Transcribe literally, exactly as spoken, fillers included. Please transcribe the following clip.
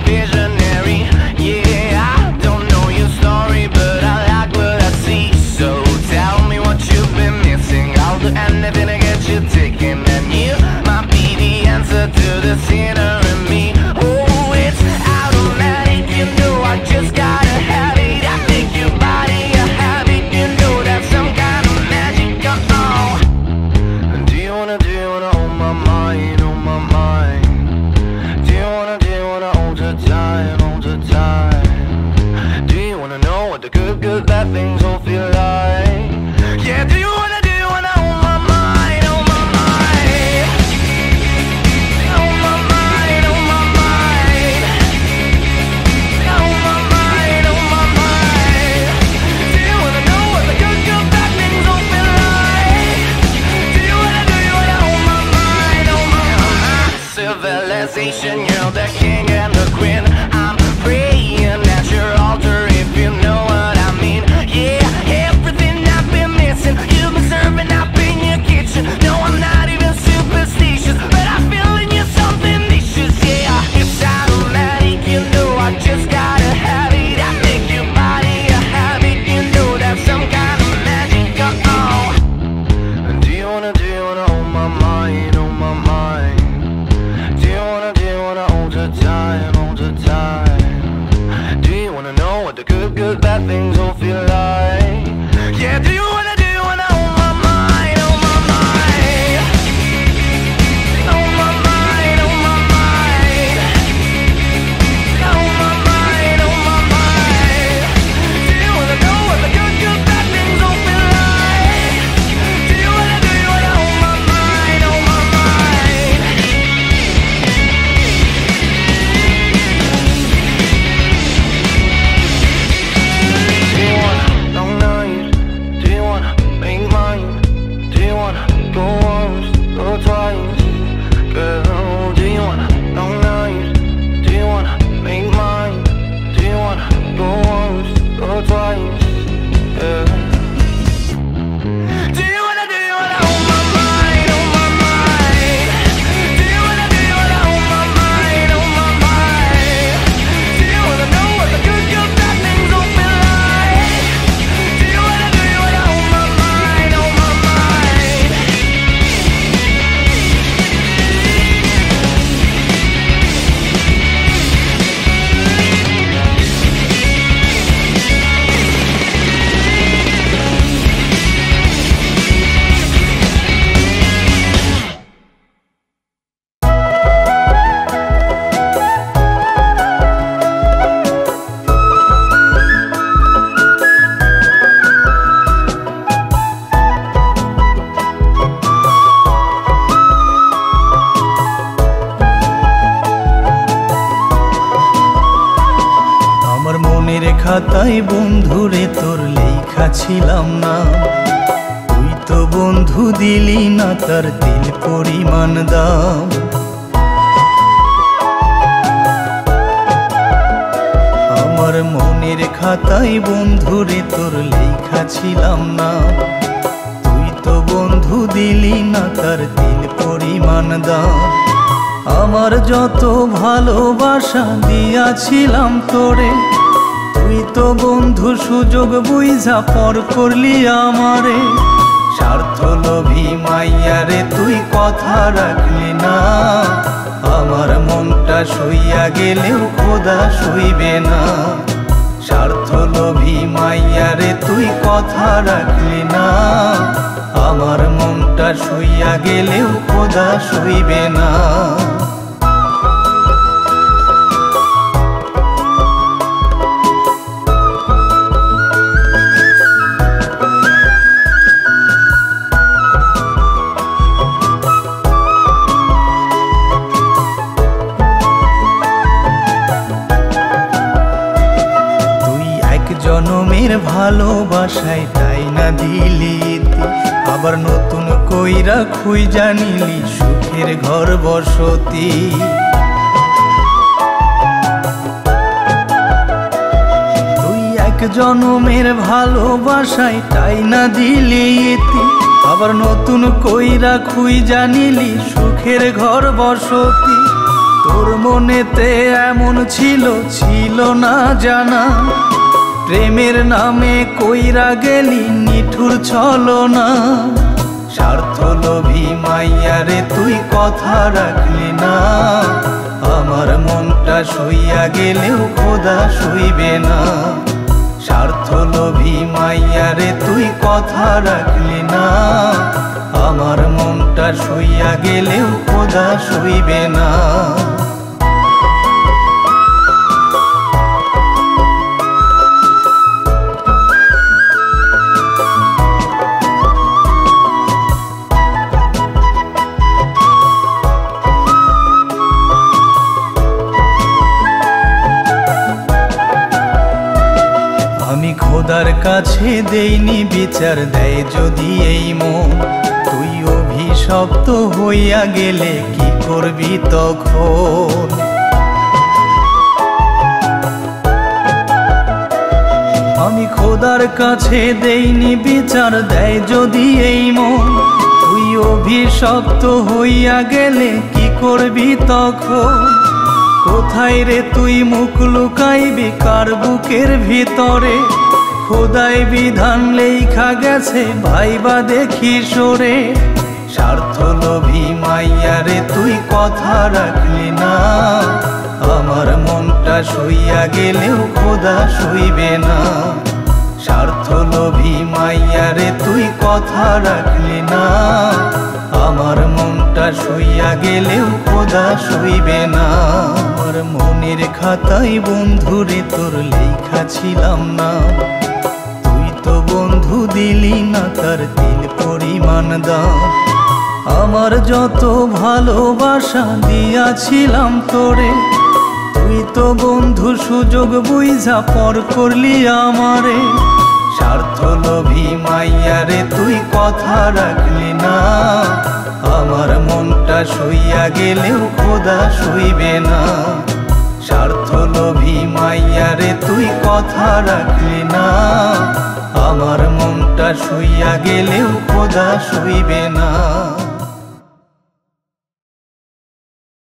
visionary. Yeah, I don't know your story, but I like what I see. So tell me what you've been missing. I'll do anything to get you ticking, and you might be the answer to the sinner in me. Oh, it's automatic, you know I just gotta have it. I think your body a habit, you know that's some kind of magic. Oh, do you wanna, do you wanna hold my mind, hold my mind? Do you wanna, do you wanna hold the time, hold the time? Do you wanna know what the good, good, bad things all feel like? Yeah, do you wanna, do you wanna hold my mind, hold my mind? Hold my mind, hold my mind. Hold my mind, hold my mind. Do you wanna know what the good, good, bad things all feel like? Do you wanna, do you wanna hold my mind, hold my mind? Civilization, you're the king and the queen. I'm praying at your altar if you know what I mean. Yeah, everything I've been missing, you've been serving up in your kitchen. No, I'm not even superstitious, but I feel in you something vicious. Yeah, it's automatic, you know I just gotta have it. I make your body a habit, you know that's some kind of magic. Oh, do you wanna, do you wanna hold my mind, hold my mind? Do you wanna, do you wanna hold the time, hold the time? Do you wanna know what the good, good, bad things all feel like? Yeah, do you wanna, do you wanna hold my mind, hold my mind? Hold my mind, hold my mind. Hold my mind, hold my mind. Do you wanna know what the good, good, bad things all feel like? Do you wanna, do you wanna hold my mind, hold my mind? Do you wanna long night? Do you wanna make mine? Do you wanna go once, go twice? Girl, do you wanna long night? Do you wanna make mine? Do you wanna go once, go twice? Yeah. Do you wanna, do you wanna hold my mind, hold my mind? Do you wanna, do you wanna hold my mind, hold my mind? Do you wanna know what the good, good, bad things all feel like? Do you wanna, do you wanna hold my mind, hold my mind? আমার মনের খাতায় বন্ধুরে তোর লেখা ছিলাম না, তুই তো বন্ধু দিলি না তার তিল পরিমাণ দাম। আমার মনের খাতায় বন্ধুরে তোর লেখা ছিলাম না, তুই তো বন্ধু দিলি না তার তিল পরিমাণ দাম। আমার যত ভালোবাসা দিয়াছিলাম তোরে, তুই তো বন্ধু সুযোগ বুঝা পর করলি আমারে। স্বার্থ লোভী মাইয়ারে তুই কথা রাখলি না, আমার মনটা সইয়া গেলেও খোদা সইবে না। স্বার্থ লোভী মাইয়ারে তুই কথা রাখলি না, আমার মনটা সইয়া গেলেও খোদা সইবে না। জনমের ভালোবাসায় তাই না দিলি, আবার নতুন কইরা খুই জানিলি সুখের ঘর বসতি। তুই এক জনমের ভালোবাসায় তাই না দিলি, আবার নতুন কইরা খুই জানিলি সুখের ঘর বসতি। তোর মনেতে এমন ছিল ছিল না জানা, প্রেমের নামে কইরা গেলি নিঠুর ছলনা। স্বার্থলোভী মাইয়ারে তুই কথা রাখলি না, আমার মনটা সইয়া গেলেও খোদা সইবে না। স্বার্থলোভী মাইয়ারে তুই কথা রাখলি না, আমার মনটা সইয়া গেলেও খোদা সইবে না। আমি খোদার কাছে দেইনি বিচার, দেয় যদি এই মন। তুই অভিশপ্ত হইয়া গেলে কি করবি তখন? আমি খোদার কাছে দেইনি বিচার, দেয় যদি এই মন। তুই অভিশপ্ত হইয়া গেলে কি করবি তখন? কোথায় রে তুই মুখ লুকাইবি কার বুকের ভিতরে? খোদাই বিধান লেখা গেছে ভাইবা দেখি সরে। স্বার্থলোভী মাইয়ারে তুই কথা রাখলি না, আমার মনটা সইয়া গেলেও খোদা সইবে না। স্বার্থলোভী মাইয়ারে তুই কথা রাখলি না, আমার মনটা সইয়া গেলেও খোদা সইবে না। আমার মনের খাতায় বন্ধুরে তোর লেখা ছিলাম না, তুই তো বন্ধু দিলি না তার তিল পরিমাণ দাম। আমার যত ভালোবাসা দিয়াছিলাম তোরে, তুই তো বন্ধু সুযোগ বুঝা পর করলি আমারে। স্বার্থলোভী মাইয়ারে তুই কথা রাখলি না, আমার মনটা সইয়া গেলেও খোদা সইবে না। স্বার্থলোভী মাইয়ারে তুই কথা রাখলি না, আমার মনটা সইয়া গেলেও খোদা সইবে না।